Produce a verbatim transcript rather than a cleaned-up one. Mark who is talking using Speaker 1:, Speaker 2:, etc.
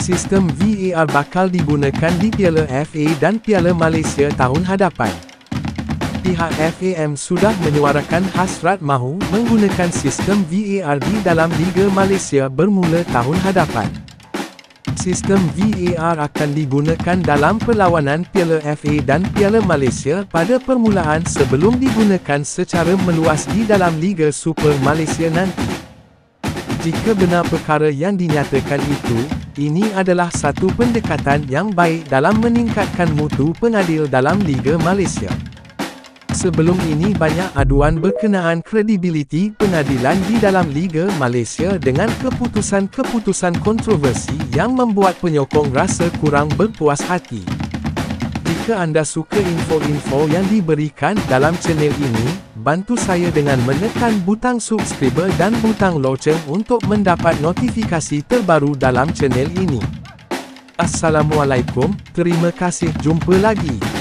Speaker 1: Sistem V A R bakal digunakan di Piala F A dan Piala Malaysia tahun hadapan. Pihak F A M sudah menyuarakan hasrat mahu menggunakan sistem V A R di dalam Liga Malaysia bermula tahun hadapan. Sistem V A R akan digunakan dalam perlawanan Piala F A dan Piala Malaysia pada permulaan sebelum digunakan secara meluas di dalam Liga Super Malaysia nanti. Jika benar perkara yang dinyatakan itu, ini adalah satu pendekatan yang baik dalam meningkatkan mutu pengadil dalam Liga Malaysia. Sebelum ini banyak aduan berkenaan kredibiliti pengadilan di dalam Liga Malaysia dengan keputusan-keputusan kontroversi yang membuat penyokong rasa kurang berpuas hati. Jika anda suka info-info yang diberikan dalam channel ini, bantu saya dengan menekan butang subscribe dan butang loceng untuk mendapat notifikasi terbaru dalam channel ini. Assalamualaikum, terima kasih, jumpa lagi.